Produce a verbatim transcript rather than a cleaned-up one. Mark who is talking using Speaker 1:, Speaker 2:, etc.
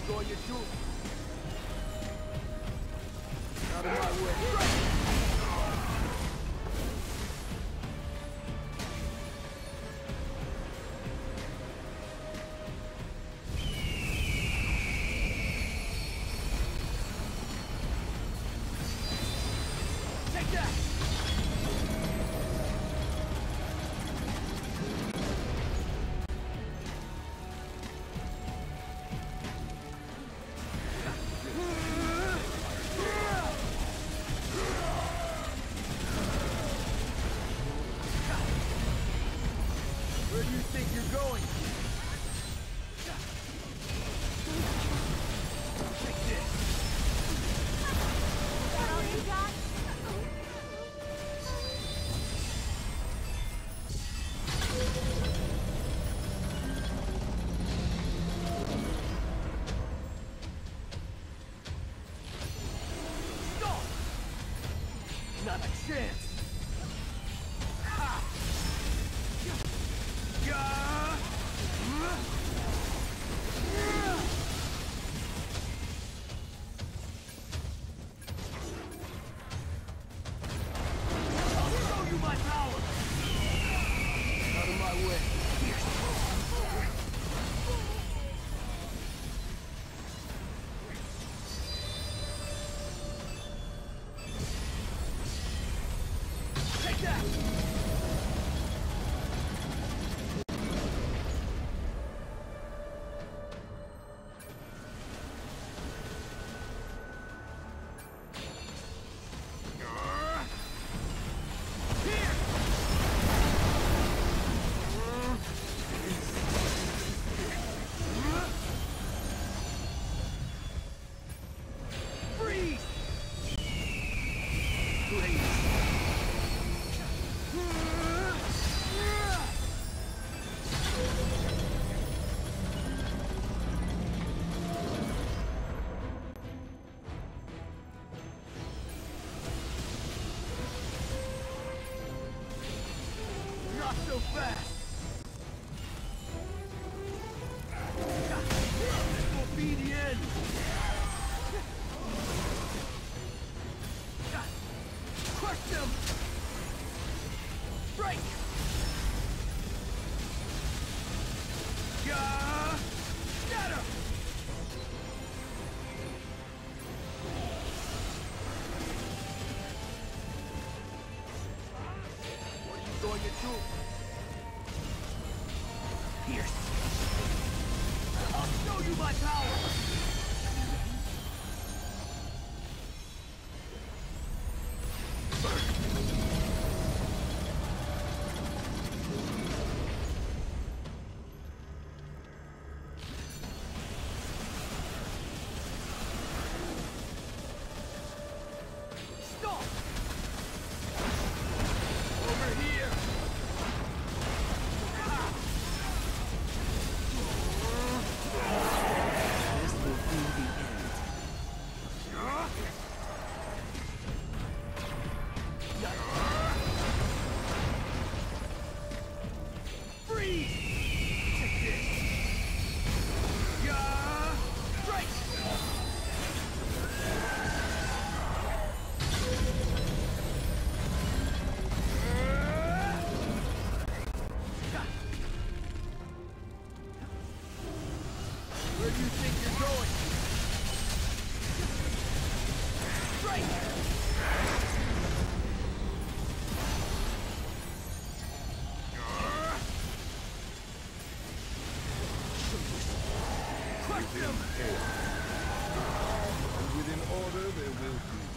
Speaker 1: going to do? Out of my way. Take that! Where do you think you're going? Take this!
Speaker 2: Is that all you got?
Speaker 1: Stop! Not a chance! Ha! Gah! I'll show you my power! Out of my way! Take that! Freeze! Please. Not so fast! This will be the end! Crush them! Break! Gah! Scatter! What are you going to do? Pierce! I'll show you my power! Stop! Over here! Ha!
Speaker 3: This will be the end.
Speaker 1: Freeze! Take this! Gah! Strike! Where do you think you're going? Strike! Crush them!
Speaker 4: And within order there will be